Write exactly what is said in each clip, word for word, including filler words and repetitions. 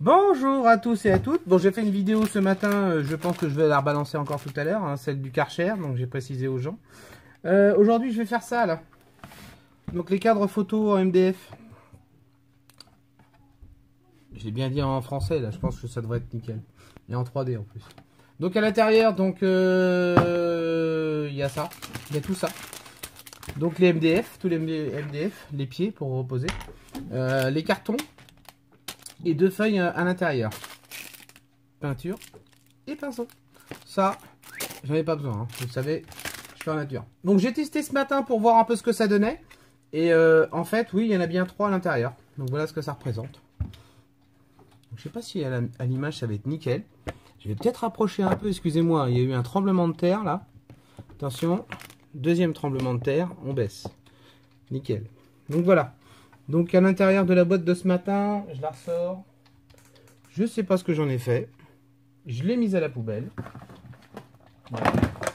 Bonjour à tous et à toutes. Bon, j'ai fait une vidéo ce matin, euh, je pense que je vais la rebalancer encore tout à l'heure, hein, celle du Karcher, donc j'ai précisé aux gens. Euh, Aujourd'hui, je vais faire ça, là. Donc, les cadres photos en M D F. J'ai bien dit en français, là, je pense que ça devrait être nickel. Et en trois D en plus. Donc, à l'intérieur, donc, euh, il y a ça, il y a tout ça. Donc, les M D F, tous les M D F, les pieds pour reposer. Euh, les cartons. Et deux feuilles à l'intérieur. Peinture et pinceau. Ça, j'en ai pas besoin. Hein. Vous le savez, je fais en nature. Donc j'ai testé ce matin pour voir un peu ce que ça donnait. Et euh, en fait, oui, il y en a bien trois à l'intérieur. Donc voilà ce que ça représente. Donc, je sais pas si à l'image ça va être nickel. Je vais peut-être rapprocher un peu, excusez-moi. Il y a eu un tremblement de terre là. Attention, deuxième tremblement de terre, on baisse. Nickel. Donc voilà. Donc à l'intérieur de la boîte de ce matin, je la ressors. Je sais pas ce que j'en ai fait. Je l'ai mise à la poubelle. Voilà.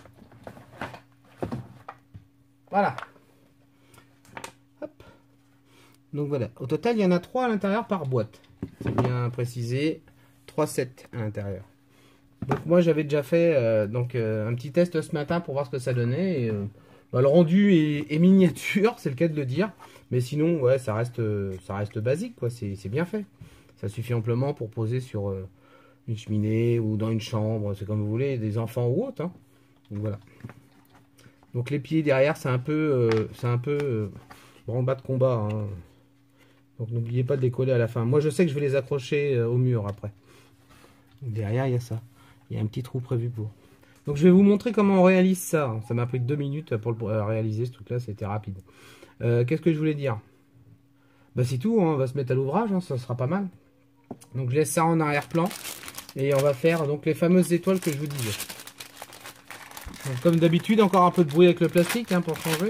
Voilà. Hop. Donc voilà. Au total, il y en a trois à l'intérieur par boîte. C'est bien précisé. trois sets à l'intérieur. Donc moi j'avais déjà fait euh, donc, euh, un petit test ce matin pour voir ce que ça donnait. Et, euh, bah, le rendu est, est miniature, c'est le cas de le dire. Mais sinon, ouais, ça reste, ça reste basique, quoi. C'est bien fait. Ça suffit amplement pour poser sur euh, une cheminée ou dans une chambre, c'est comme vous voulez, des enfants ou autres. Hein. Donc voilà. Donc les pieds derrière, c'est un peu, euh, c'est un peu euh, branle-bas de combat. Hein. Donc n'oubliez pas de les coller à la fin. Moi, je sais que je vais les accrocher euh, au mur après. Donc, derrière, il y a ça. Il y a un petit trou prévu pour. Donc je vais vous montrer comment on réalise ça. Ça m'a pris deux minutes pour le, euh, réaliser ce truc-là. C'était rapide. Euh, Qu'est-ce que je voulais dire? Bah c'est tout, hein, on va se mettre à l'ouvrage, hein, ça sera pas mal. Donc je laisse ça en arrière-plan. Et on va faire donc les fameuses étoiles que je vous disais. Donc, comme d'habitude, encore un peu de bruit avec le plastique hein, pour changer.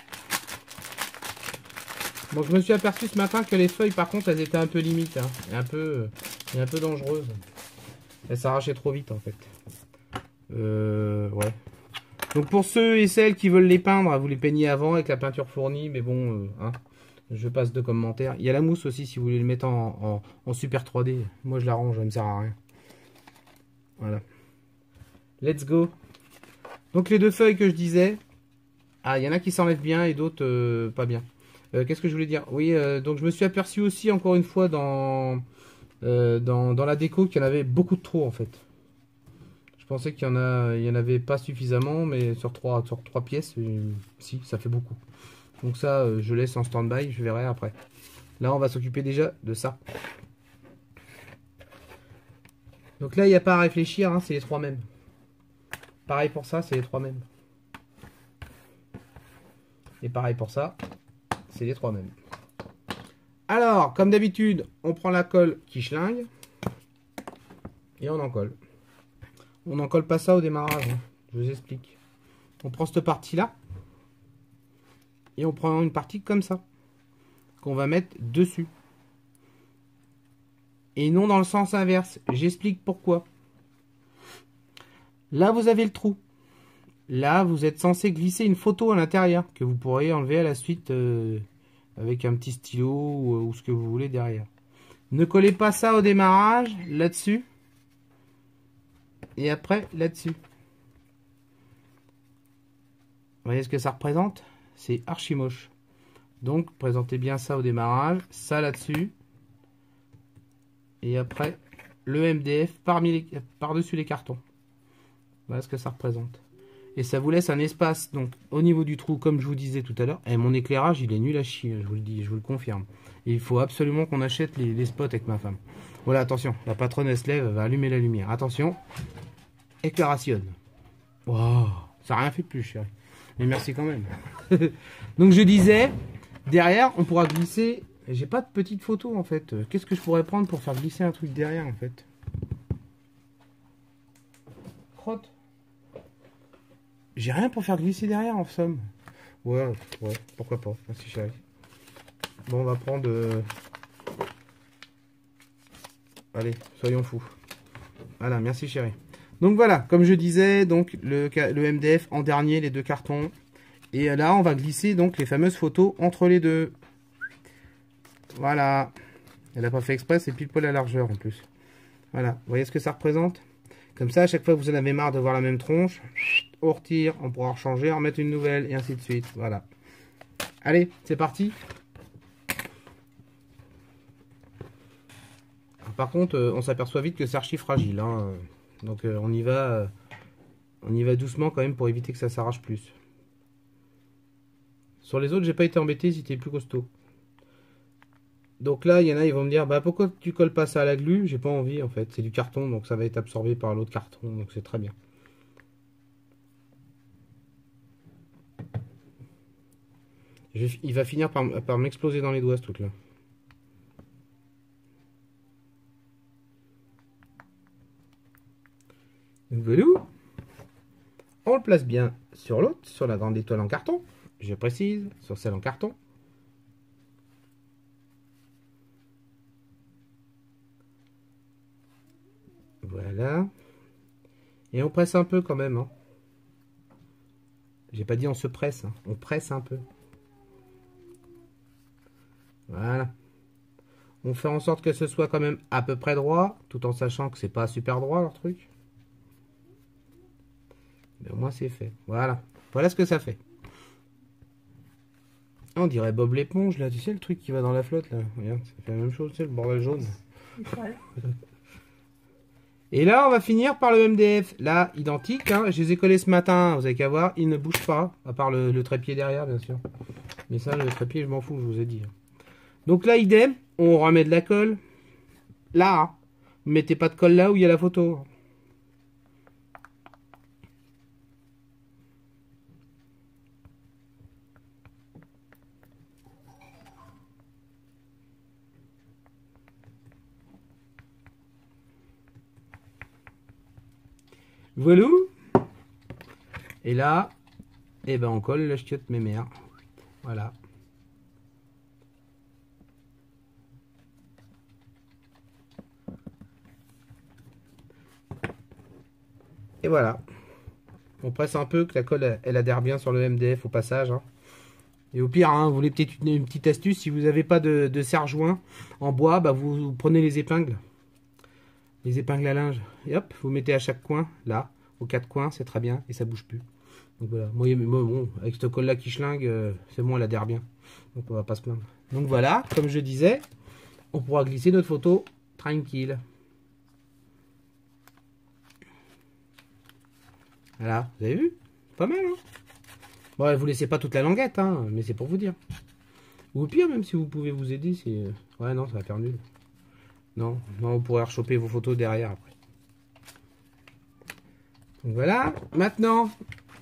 Donc je me suis aperçu ce matin que les feuilles par contre elles étaient un peu limites. Hein, et, un peu, et un peu dangereuses. Elles s'arrachaient trop vite en fait. Euh, ouais. Donc pour ceux et celles qui veulent les peindre, vous les peignez avant avec la peinture fournie, mais bon, euh, hein, je passe de commentaires. Il y a la mousse aussi si vous voulez le mettre en, en, en super trois D. Moi je l'arrange, ça ne me sert à rien. Voilà. Let's go. Donc les deux feuilles que je disais, ah il y en a qui s'enlèvent bien et d'autres euh, pas bien. Euh, Qu'est-ce que je voulais dire? Oui, euh, donc je me suis aperçu aussi encore une fois dans, euh, dans, dans la déco qu'il y en avait beaucoup de trop en fait. Je pensais qu'il y en a, il y en avait pas suffisamment, mais sur trois, sur trois pièces, euh, si, ça fait beaucoup. Donc ça, euh, je laisse en stand-by, je verrai après. Là, on va s'occuper déjà de ça. Donc là, il n'y a pas à réfléchir, hein, c'est les trois mêmes. Pareil pour ça, c'est les trois mêmes. Et pareil pour ça, c'est les trois mêmes. Alors, comme d'habitude, on prend la colle qui schlingue et on en colle. On n'en colle pas ça au démarrage, hein. Je vous explique. On prend cette partie-là et on prend une partie comme ça qu'on va mettre dessus. Et non dans le sens inverse. J'explique pourquoi. Là, vous avez le trou. Là, vous êtes censé glisser une photo à l'intérieur que vous pourrez enlever à la suite euh, avec un petit stylo ou, ou ce que vous voulez derrière. Ne collez pas ça au démarrage, là-dessus. Et après, là-dessus. Vous voyez ce que ça représente? C'est archi moche. Donc, présentez bien ça au démarrage. Ça là-dessus. Et après, le M D F par-dessus les cartons. Voilà ce que ça représente. Et ça vous laisse un espace, donc, au niveau du trou, comme je vous disais tout à l'heure. Et mon éclairage, il est nul à chier, je vous le dis, je vous le confirme. Et il faut absolument qu'on achète les, les spots avec ma femme. Voilà, attention, la patronne, elle se lève, elle va allumer la lumière. Attention. Éclairation. Wow, ça n'a rien fait de plus, chérie. Mais merci quand même. Donc je disais, derrière, on pourra glisser. J'ai pas de petite photo en fait. Qu'est-ce que je pourrais prendre pour faire glisser un truc derrière en fait? Crotte. J'ai rien pour faire glisser derrière en somme. Ouais, ouais, pourquoi pas. Merci chérie. Bon, on va prendre. Euh... Allez, soyons fous. Voilà, merci chérie. Donc voilà, comme je disais, donc le, le M D F en dernier, les deux cartons. Et là, on va glisser donc les fameuses photos entre les deux. Voilà. Elle n'a pas fait exprès, c'est pile poil la largeur en plus. Voilà, vous voyez ce que ça représente? Comme ça, à chaque fois que vous en avez marre de voir la même tronche, on retire, on pourra rechanger, en remettre une nouvelle, et ainsi de suite. Voilà. Allez, c'est parti. Alors, par contre, euh, on s'aperçoit vite que c'est archi fragile. Hein. Donc euh, on y va, euh, on y va doucement quand même pour éviter que ça s'arrache plus. Sur les autres, j'ai pas été embêté, c'était plus costaud. Donc là, il y en a, ils vont me dire, bah pourquoi tu colles pas ça à la glu? J'ai pas envie en fait, c'est du carton, donc ça va être absorbé par l'autre carton, donc c'est très bien. Je, il va finir par, par m'exploser dans les doigts ce truc là. Donc voilà. On le place bien sur l'autre, sur la grande étoile en carton. Je précise, sur celle en carton. Voilà. Et on presse un peu quand même. Hein. J'ai pas dit on se presse, hein. On presse un peu. Voilà. On fait en sorte que ce soit quand même à peu près droit, tout en sachant que c'est pas super droit leur truc. Mais au moins c'est fait. Voilà. Voilà ce que ça fait. On dirait Bob l'éponge là, tu sais le truc qui va dans la flotte là. Regarde, ça fait la même chose, tu sais, le bordel jaune. Ouais. Et là on va finir par le M D F. Là, identique, hein. Je les ai collés ce matin, vous avez qu'à voir, ils ne bougent pas, à part le, le trépied derrière bien sûr. Mais ça, le trépied, je m'en fous, je vous ai dit. Donc là, idem, on remet de la colle. Là, vous mettez pas de colle là où il y a la photo. Voilà. Et là, eh ben on colle la chiotte mémère. Voilà. Et voilà. On presse un peu, que la colle elle adhère bien sur le M D F au passage. Hein. Et au pire, hein, vous voulez peut-être une, une petite astuce, si vous n'avez pas de, de serre-joint en bois, bah vous, vous prenez les épingles. Les épingles à linge. Et hop, vous mettez à chaque coin, là, aux quatre coins, c'est très bien, et ça bouge plus. Donc voilà, moi, moi bon, avec cette colle là qui schlingue, euh, c'est bon, elle adhère bien. Donc on va pas se plaindre. Donc voilà, comme je disais, on pourra glisser notre photo tranquille. Voilà, vous avez vu? Pas mal, hein? Bon, vous laissez pas toute la languette, hein, mais c'est pour vous dire. Ou au pire, même si vous pouvez vous aider, c'est... Ouais, non, ça va faire nul. Non, non, vous pourrez rechoper vos photos derrière après. Donc voilà, maintenant,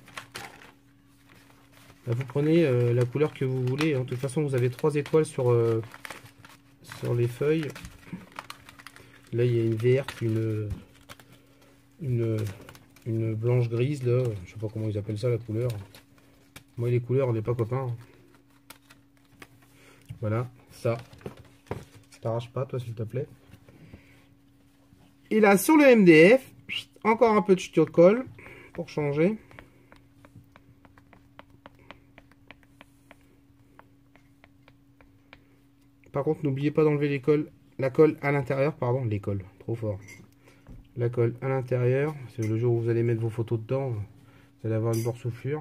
là, vous prenez euh, la couleur que vous voulez. De toute façon, vous avez trois étoiles sur, euh, sur les feuilles. Là, il y a une verte, une, une, une blanche grise, là. Je sais pas comment ils appellent ça, la couleur. Moi, les couleurs, on n'est pas copains. Voilà, ça. T'arrache pas, toi, s'il te plaît. Et là, sur le M D F, encore un peu de ch'tio-colle pour changer. Par contre, n'oubliez pas d'enlever les colles, la colle à l'intérieur, pardon, les colles, trop fort. La colle à l'intérieur, c'est le jour où vous allez mettre vos photos dedans, vous allez avoir une boursouflure.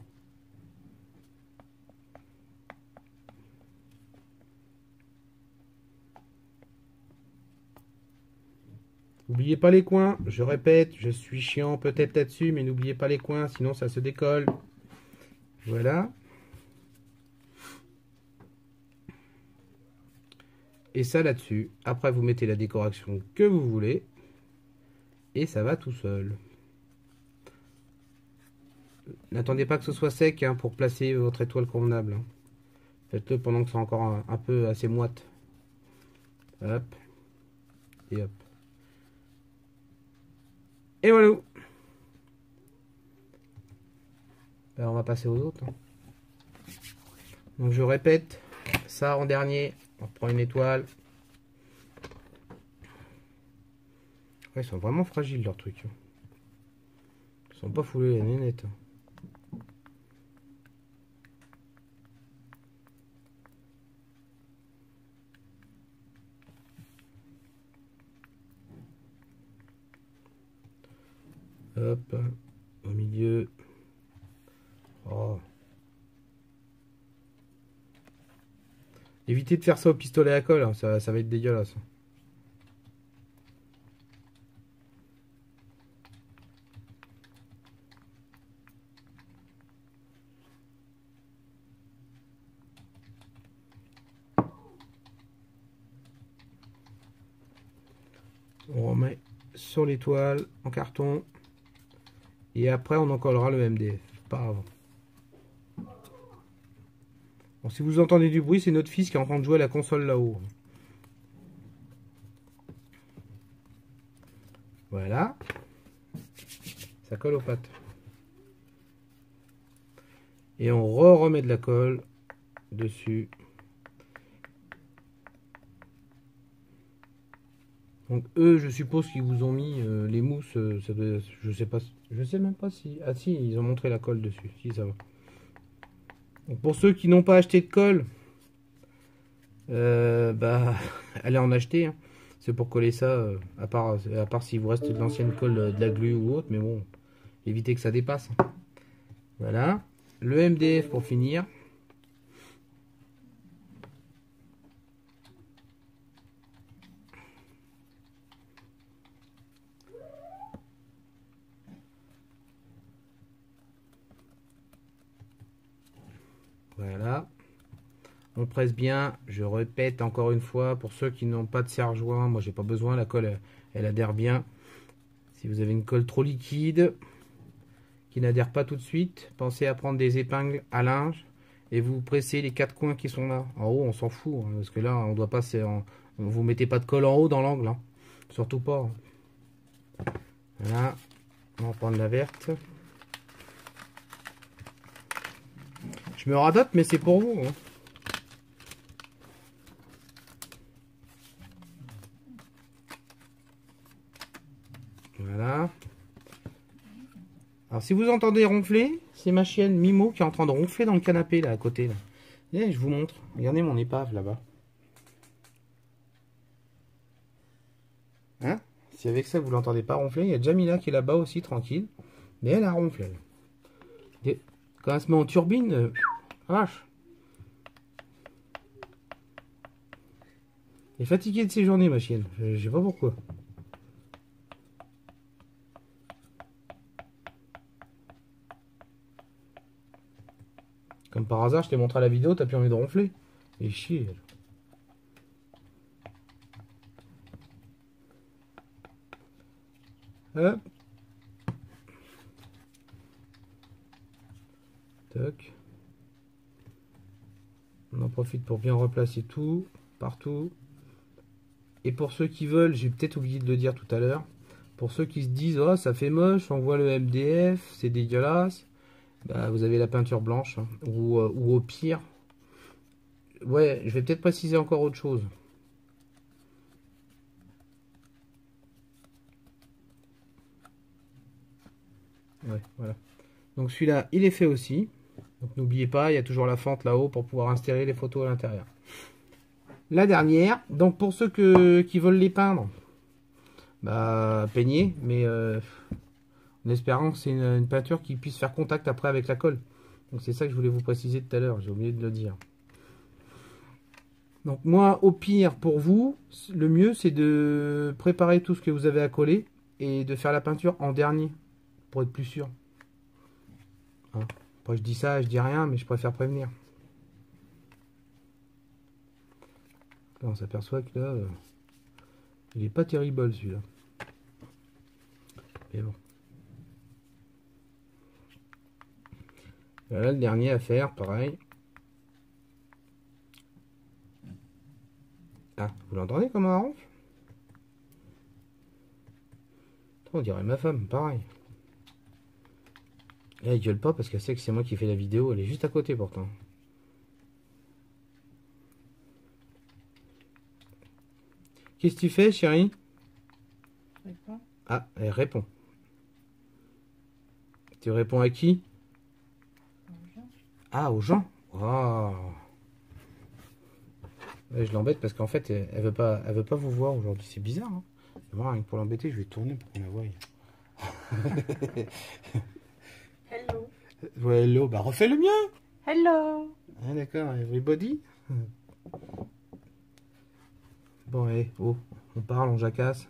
N'oubliez pas les coins, je répète, je suis chiant peut-être là-dessus, mais n'oubliez pas les coins, sinon ça se décolle. Voilà. Et ça là-dessus. Après, vous mettez la décoration que vous voulez. Et ça va tout seul. N'attendez pas que ce soit sec hein, pour placer votre étoile convenable. Hein. Faites-le pendant que c'est encore un, un peu assez moite. Hop. Et hop. Et voilà. Ben, on va passer aux autres. Hein. Donc je répète. Ça en dernier. On prend une étoile. Ouais, ils sont vraiment fragiles leurs trucs. Ils sont pas foulés les nénettes. Hop, au milieu. Oh. Évitez de faire ça au pistolet à colle, hein. ça, ça va être dégueulasse. On remet sur l'étoile en carton et après on en collera le M D F, pas avant. Bon, si vous entendez du bruit, c'est notre fils qui est en train de jouer à la console là-haut. Voilà, ça colle aux pattes. Et on re remet de la colle dessus. Donc eux, je suppose qu'ils vous ont mis euh, les mousses, euh, ça doit, je sais pas, je sais même pas si, ah si, ils ont montré la colle dessus, si ça va. Donc pour ceux qui n'ont pas acheté de colle, euh, bah allez en acheter, hein. C'est pour coller ça, euh, à part, à part s'il vous reste de l'ancienne colle, euh, de la glu ou autre, mais bon, évitez que ça dépasse. Voilà, le M D F pour finir. Voilà, on presse bien, je répète encore une fois, pour ceux qui n'ont pas de serre-joint, moi j'ai pas besoin, la colle elle, elle adhère bien. Si vous avez une colle trop liquide, qui n'adhère pas tout de suite, pensez à prendre des épingles à linge et vous pressez les quatre coins qui sont là. En haut on s'en fout, hein, parce que là on doit pas, en, vous mettez pas de colle en haut dans l'angle, hein. Surtout pas. Hein. Voilà, on va prendre la verte. Je me radote, mais c'est pour vous. Hein. Voilà. Alors si vous entendez ronfler, c'est ma chienne Mimo qui est en train de ronfler dans le canapé là à côté. Là. Et je vous montre. Regardez mon épave là-bas. Hein? Si avec ça vous l'entendez pas ronfler, il y a Jamila qui est là-bas aussi tranquille. Mais elle a ronflé. Et quand elle se met en turbine, euh, vache. Elle est fatiguée de ses journées, ma chienne. Je sais pas pourquoi. Comme par hasard, je t'ai montré la vidéo, t'as plus envie de ronfler. Et chier. Hop. Toc. On en profite pour bien replacer tout, partout. Et pour ceux qui veulent, j'ai peut-être oublié de le dire tout à l'heure, pour ceux qui se disent oh ça fait moche, on voit le M D F, c'est dégueulasse, bah, vous avez la peinture blanche, hein, ou, euh, ou au pire, ouais, je vais peut-être préciser encore autre chose. Ouais, voilà. Donc celui-là, il est fait aussi. Donc n'oubliez pas, il y a toujours la fente là-haut pour pouvoir insérer les photos à l'intérieur. La dernière, donc pour ceux que, qui veulent les peindre, bah peignez, mais euh, en espérant que c'est une, une peinture qui puisse faire contact après avec la colle. Donc c'est ça que je voulais vous préciser tout à l'heure, j'ai oublié de le dire. Donc moi, au pire, pour vous, le mieux c'est de préparer tout ce que vous avez à coller et de faire la peinture en dernier, pour être plus sûr. Hein. Après je dis ça, je dis rien, mais je préfère prévenir. Là, on s'aperçoit que là, euh, il est pas terrible celui-là. Mais bon. Voilà le dernier à faire, pareil. Ah, vous l'entendez comme un ronfle? On dirait ma femme, pareil. Là, elle gueule pas parce qu'elle sait que c'est moi qui fais la vidéo. Elle est juste à côté pourtant. Qu'est-ce que tu fais, chérie? Ah, elle répond. Tu réponds à qui? Aux gens. Ah, aux gens. Oh. Ouais, je l'embête parce qu'en fait, elle, elle veut pas, elle veut pas vous voir aujourd'hui. C'est bizarre. Hein, pour l'embêter, je vais tourner pour qu'on la voie. Hello. Ouais, hello, bah refais le mien. Hello. Ah, d'accord, everybody. Bon, allez, oh, on parle, on jacasse.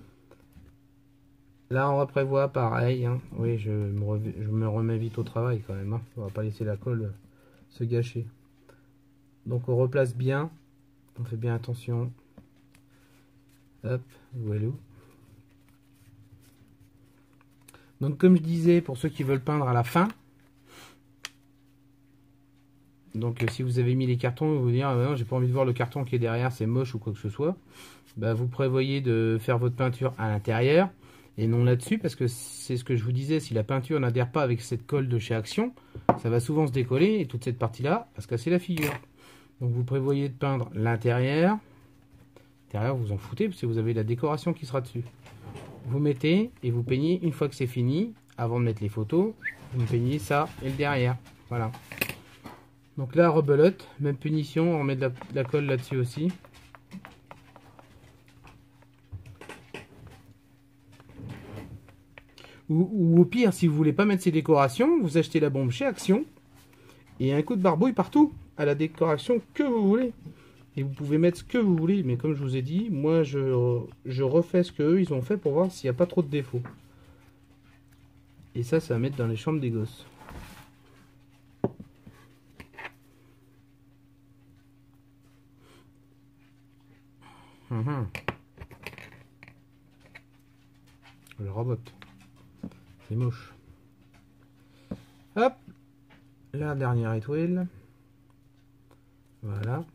Là, on va prévoir pareil. Hein. Oui, je me, re- je me remets vite au travail quand même. Hein. On va pas laisser la colle se gâcher. Donc, on replace bien. On fait bien attention. Hop, voilà. Donc, comme je disais, pour ceux qui veulent peindre à la fin, donc si vous avez mis les cartons, vous vous dire, ah, non, j'ai pas envie de voir le carton qui est derrière, c'est moche ou quoi que ce soit. Bah, vous prévoyez de faire votre peinture à l'intérieur et non là-dessus, parce que c'est ce que je vous disais, si la peinture n'adhère pas avec cette colle de chez Action, ça va souvent se décoller et toute cette partie-là va se casser la figure. Donc vous prévoyez de peindre l'intérieur. L'intérieur, vous en foutez, parce que vous avez la décoration qui sera dessus. Vous mettez et vous peignez une fois que c'est fini, avant de mettre les photos, vous peignez ça et le derrière. Voilà. Donc là, rebelote, même punition, on met de la, de la colle là-dessus aussi. Ou, ou au pire, si vous voulez pas mettre ces décorations, vous achetez la bombe chez Action et un coup de barbouille partout, à la décoration que vous voulez. Et vous pouvez mettre ce que vous voulez, mais comme je vous ai dit, moi je, je refais ce qu'eux ils ont fait pour voir s'il n'y a pas trop de défauts. Et ça, ça va mettre dans les chambres des gosses. Mmh. Le robot. C'est moche. Hop. La dernière étoile. Voilà.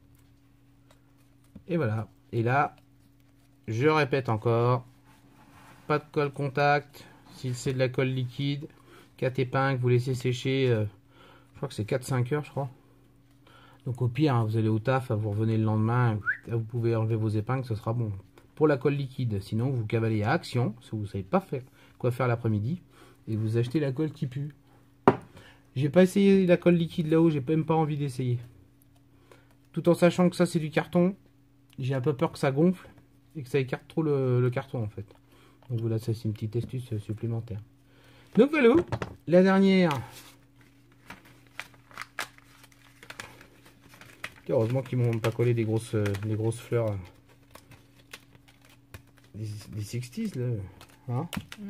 Et voilà. Et là, je répète encore, pas de colle contact. Si c'est de la colle liquide, quatre épingles, vous laissez sécher, euh, je crois que c'est quatre à cinq heures, je crois. Donc au pire, hein, vous allez au taf, vous revenez le lendemain, vous pouvez enlever vos épingles, ce sera bon. Pour la colle liquide, sinon vous cavalez à Action, si vous ne savez pas faire quoi faire l'après-midi, et vous achetez la colle qui pue. J'ai pas essayé la colle liquide là-haut, j'ai même pas envie d'essayer. Tout en sachant que ça c'est du carton, j'ai un peu peur que ça gonfle et que ça écarte trop le, le carton en fait. Donc voilà, ça c'est une petite astuce supplémentaire. Donc voilà, la dernière. Heureusement qu'ils m'ont pas collé des grosses, des grosses fleurs. Des, des sixties là. Hein mmh.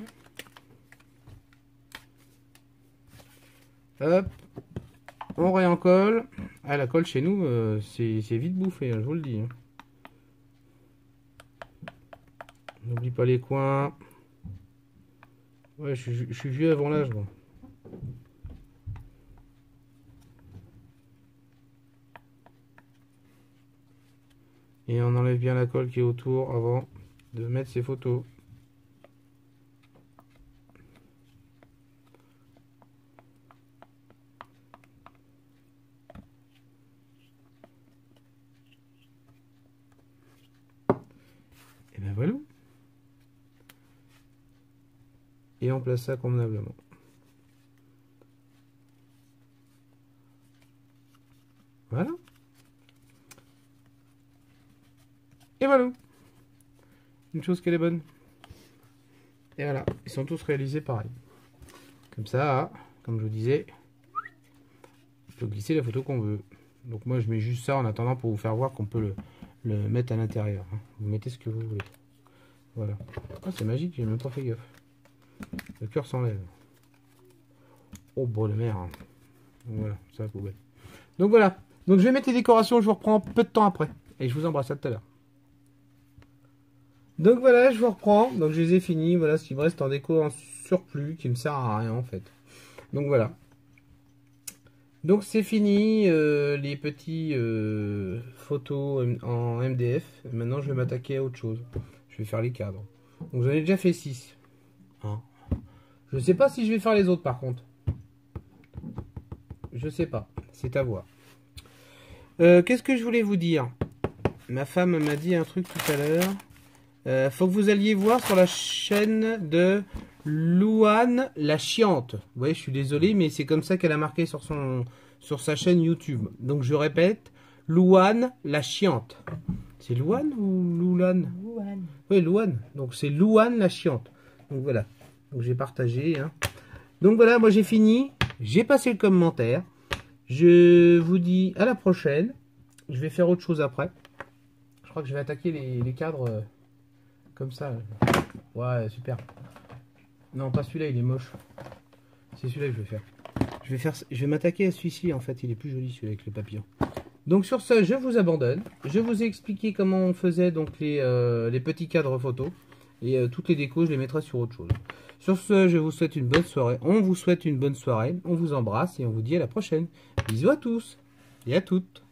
Hop. On réencolle. Ah, la colle chez nous, euh, c'est vite bouffé, hein, je vous le dis. Hein. N'oublie pas les coins. Ouais, je, je, je suis vieux avant l'âge. Bon. Et on enlève bien la colle qui est autour avant de mettre ses photos. Et ben voilà. Et on place ça convenablement. Voilà. Et voilà. Une chose qu'elle est bonne. Et voilà. Ils sont tous réalisés pareil. Comme ça, comme je vous disais, on peut glisser la photo qu'on veut. Donc moi je mets juste ça en attendant pour vous faire voir qu'on peut le, le mettre à l'intérieur. Vous mettez ce que vous voulez. Voilà. Ah, c'est magique, j'ai même pas fait gaffe. Le cœur s'enlève. Oh, bon, le mer. Voilà, c'est la poubelle. Donc voilà. Donc je vais mettre les décorations, je vous reprends peu de temps après. Et je vous embrasse, à tout à l'heure. Donc voilà, je vous reprends. Donc je les ai finis. Voilà ce qui me reste en déco en surplus qui me sert à rien en fait. Donc voilà. Donc c'est fini euh, les petits euh, photos en M D F. Maintenant je vais m'attaquer à autre chose. Je vais faire les cadres. Donc j'en ai déjà fait six. Hein. Je sais pas si je vais faire les autres par contre. Je sais pas. C'est à voir. Euh, Qu'est-ce que je voulais vous dire? Ma femme m'a dit un truc tout à l'heure. Euh, faut que vous alliez voir sur la chaîne de Louane la Chiante. Vous voyez, je suis désolé, mais c'est comme ça qu'elle a marqué sur, son, sur sa chaîne YouTube. Donc je répète, Louane la Chiante. C'est Louane ou Loulane? Louane. Oui, Louane. Donc c'est Louane la Chiante. Donc voilà. Donc j'ai partagé. Hein. Donc voilà, moi j'ai fini. J'ai passé le commentaire. Je vous dis à la prochaine. Je vais faire autre chose après. Je crois que je vais attaquer les, les cadres euh, comme ça. Ouais, super. Non, pas celui-là, il est moche. C'est celui-là que je vais faire. Je vais faire, je vais m'attaquer à celui-ci. En fait, il est plus joli celui avec le papillon. Donc sur ce, je vous abandonne. Je vous ai expliqué comment on faisait donc les, euh, les petits cadres photos. Et euh, toutes les décos, je les mettrai sur autre chose. Sur ce, je vous souhaite une bonne soirée. On vous souhaite une bonne soirée. On vous embrasse et on vous dit à la prochaine. Bisous à tous et à toutes.